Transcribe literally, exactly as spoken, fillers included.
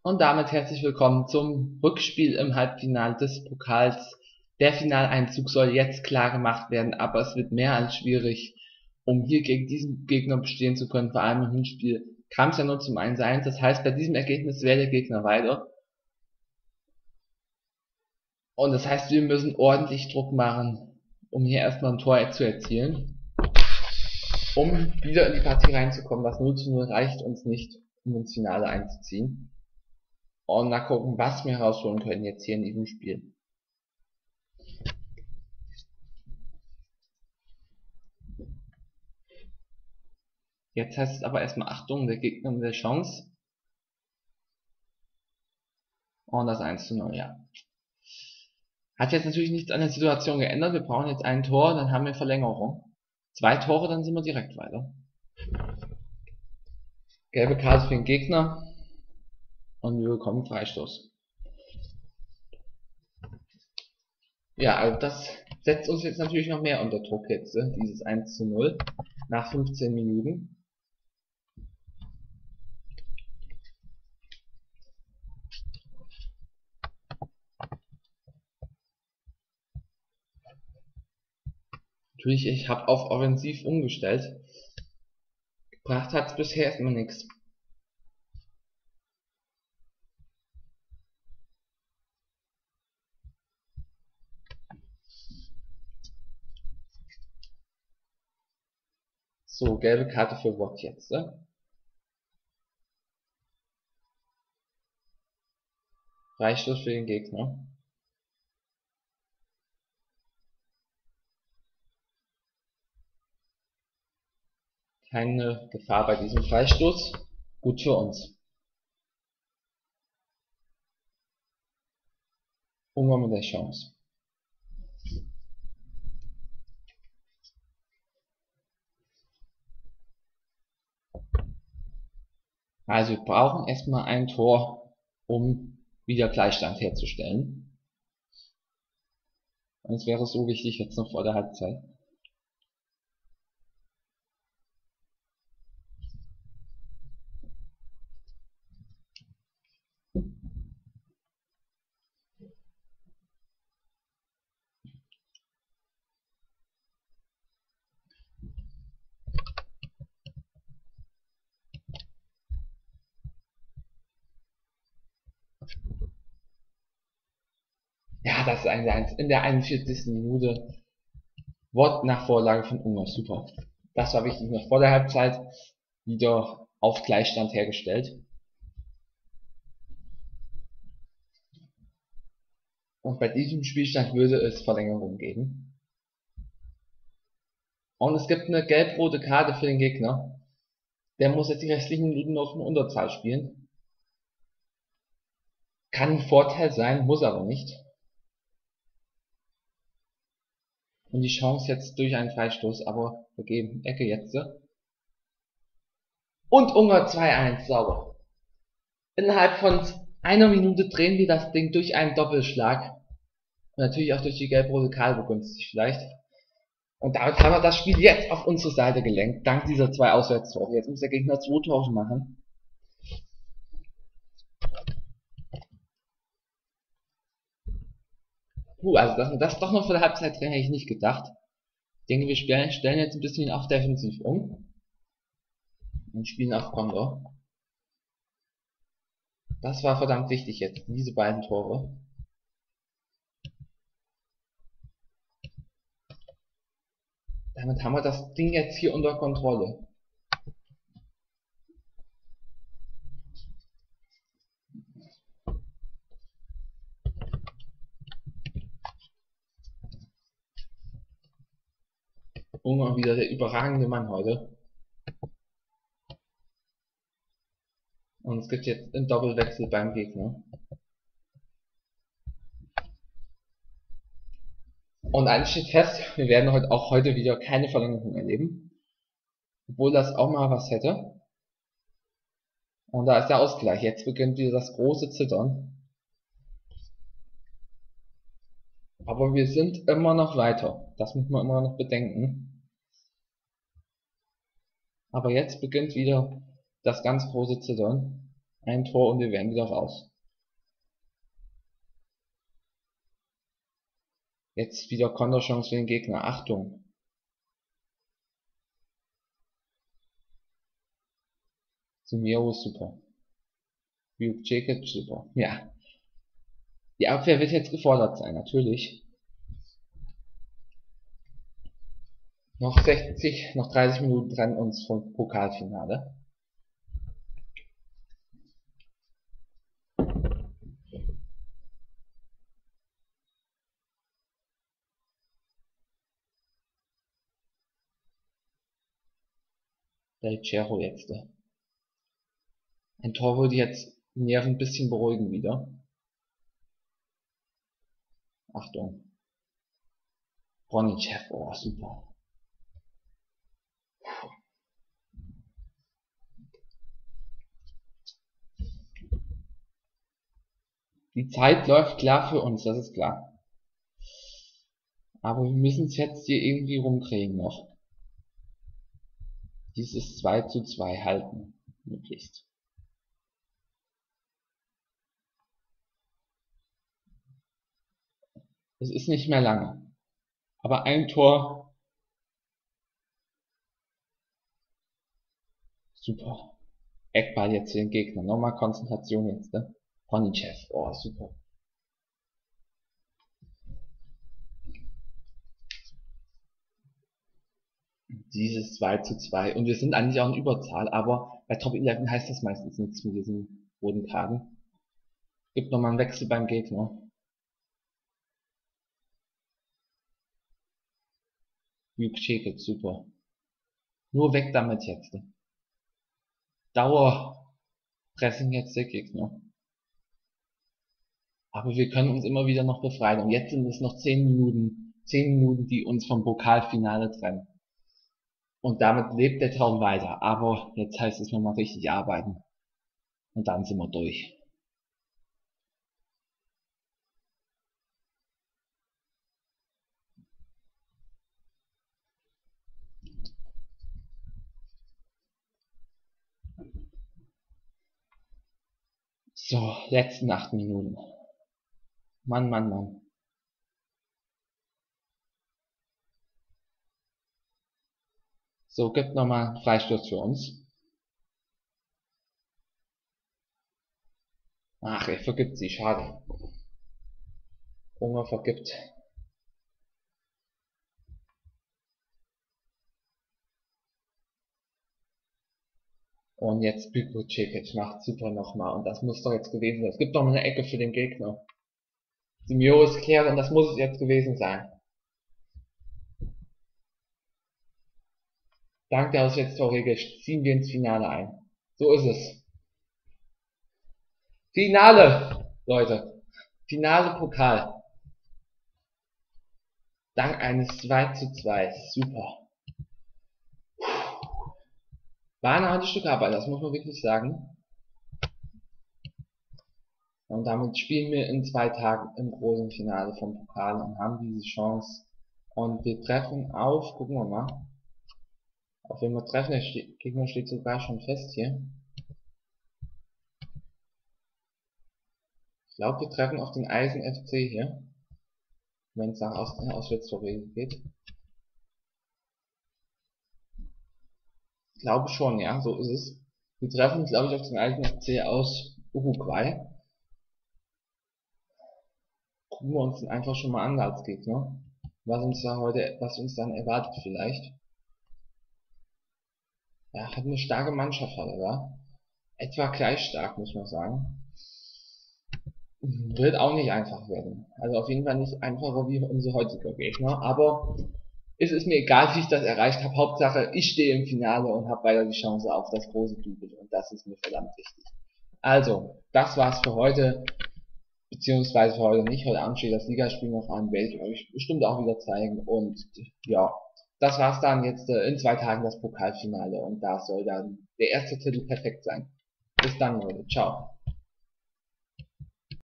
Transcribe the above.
Und damit herzlich willkommen zum Rückspiel im Halbfinale des Pokals. Der Finaleinzug soll jetzt klar gemacht werden, aber es wird mehr als schwierig, um hier gegen diesen Gegner bestehen zu können. Vor allem im Hinspiel kam es ja nur zum eins eins. Das heißt, bei diesem Ergebnis wäre der Gegner weiter. Und das heißt, wir müssen ordentlich Druck machen, um hier erstmal ein Tor zu erzielen. Um wieder in die Partie reinzukommen. Was null zu null reicht uns nicht, um ins Finale einzuziehen. Und mal gucken, was wir rausholen können jetzt hier in diesem Spiel. Jetzt heißt es aber erstmal Achtung, der Gegner mit der Chance. Und das eins zu null, ja. Hat jetzt natürlich nichts an der Situation geändert. Wir brauchen jetzt ein Tor, dann haben wir Verlängerung. Zwei Tore, dann sind wir direkt weiter. Gelbe Karte für den Gegner. Und wir bekommen Freistoß. Ja, also das setzt uns jetzt natürlich noch mehr unter Druck jetzt, dieses eins zu null nach fünfzehn Minuten. Natürlich, ich habe auf offensiv umgestellt. Gebracht hat es bisher erstmal nichts. So, gelbe Karte für Watt jetzt. Ne? Freistoß für den Gegner. Keine Gefahr bei diesem Freistoß. Gut für uns. Ungarn mit der Chance. Also wir brauchen erstmal ein Tor, um wieder Gleichstand herzustellen. Und es wäre so wichtig jetzt noch vor der Halbzeit. Ja, das ist eins eins in der einundvierzigsten Minute. Wort nach Vorlage von Ungarn. Super. Das war wichtig. Noch vor der Halbzeit wieder auf Gleichstand hergestellt. Und bei diesem Spielstand würde es Verlängerung geben. Und es gibt eine gelb-rote Karte für den Gegner. Der muss jetzt die restlichen Minuten noch in Unterzahl spielen. Kann ein Vorteil sein, muss aber nicht. Und die Chance jetzt durch einen Freistoß, aber vergeben. Ecke jetzt. Und Ungarn zwei eins, sauber. Innerhalb von einer Minute drehen wir das Ding durch einen Doppelschlag. Und natürlich auch durch die gelb-rote Karte begünstigt vielleicht. Und damit haben wir das Spiel jetzt auf unsere Seite gelenkt, dank dieser zwei Auswärtstore. Jetzt muss der Gegner zwei Tore machen. Puh, also dass wir das doch noch für die Halbzeit drehen, hätte ich nicht gedacht. Ich denke, wir stellen jetzt ein bisschen auf defensiv um. Und spielen auf Konter. Das war verdammt wichtig jetzt, diese beiden Tore. Damit haben wir das Ding jetzt hier unter Kontrolle. Ungarn wieder der überragende Mann heute. Und es gibt jetzt einen Doppelwechsel beim Gegner. Und eines steht fest, wir werden heute auch heute wieder keine Verlängerung erleben. Obwohl das auch mal was hätte. Und da ist der Ausgleich. Jetzt beginnt wieder das große Zittern. Aber wir sind immer noch weiter. Das muss man immer noch bedenken. Aber jetzt beginnt wieder das ganz große Zittern. Ein Tor und wir werden wieder raus. Jetzt wieder Konterchance für den Gegner. Achtung. Sumiro super. Hugh Jacket super. Ja. Die Abwehr wird jetzt gefordert sein, natürlich. Noch sechzig, noch dreißig Minuten trennen uns vom Pokalfinale. Del Cerro jetzt. Ein Tor würde jetzt die Nerven ein bisschen beruhigen wieder. Achtung. Bronichev, oh super. Die Zeit läuft klar für uns, das ist klar. Aber wir müssen es jetzt hier irgendwie rumkriegen noch. Dieses zwei zu zwei halten, möglichst. Es ist nicht mehr lange. Aber ein Tor. Super. Eckball jetzt für den Gegner. Nochmal Konzentration jetzt, ne? Bronichev, oh super. Dieses zwei zu zwei. Und wir sind eigentlich auch in Überzahl, aber bei Top elf heißt das meistens nichts mit diesen roten Karten. Gibt nochmal einen Wechsel beim Gegner. Hugh Jacket, super. Nur weg damit jetzt. Dauerpressing jetzt der Gegner. Aber wir können uns immer wieder noch befreien. Und jetzt sind es noch zehn Minuten. zehn Minuten, die uns vom Pokalfinale trennen. Und damit lebt der Traum weiter. Aber jetzt heißt es nochmal richtig arbeiten. Und dann sind wir durch. So, letzten acht Minuten. Mann, Mann, Mann. So, gibt nochmal einen Freistoß für uns. Ach, er vergibt sie, schade. Hunger vergibt. Und jetzt Biko Cekic macht super nochmal. Und das muss doch jetzt gewesen sein. Es gibt doch mal eine Ecke für den Gegner. Simio ist klärt und das muss es jetzt gewesen sein. Dank der Auswärtstorregel ziehen wir ins Finale ein. So ist es. Finale, Leute. Finale Pokal. Dank eines zwei zu zwei. Super. War ein hartes Stück Arbeit, das muss man wirklich sagen. Und damit spielen wir in zwei Tagen im großen Finale vom Pokal und haben diese Chance. Und wir treffen auf, gucken wir mal, auf wen wir treffen. Der Gegner steht sogar schon fest hier. Ich glaube, wir treffen auf den Eisen F C hier, wenn es nach Aus Auswärtstorregel geht. Ich glaube schon, ja, so ist es. Wir treffen, glaube ich, auf den Eisen F C aus Uruguay. Gucken wir uns den einfach schon mal an als Gegner. Was uns da heute, was uns dann erwartet vielleicht. Ja, hat eine starke Mannschaft, hat er da. Etwa gleich stark, muss man sagen. Wird auch nicht einfach werden. Also auf jeden Fall nicht einfacher wie unser heutiger Gegner. Aber es ist mir egal, wie ich das erreicht habe. Hauptsache, ich stehe im Finale und habe weiter die Chance auf das große Double. Und das ist mir verdammt wichtig. Also, das war's für heute. Beziehungsweise für heute nicht. Heute Abend steht das Ligaspiel noch an. Werde ich euch bestimmt auch wieder zeigen. Und ja, das war's dann jetzt äh, in zwei Tagen das Pokalfinale. Und da soll dann der erste Titel perfekt sein. Bis dann, Leute. Ciao.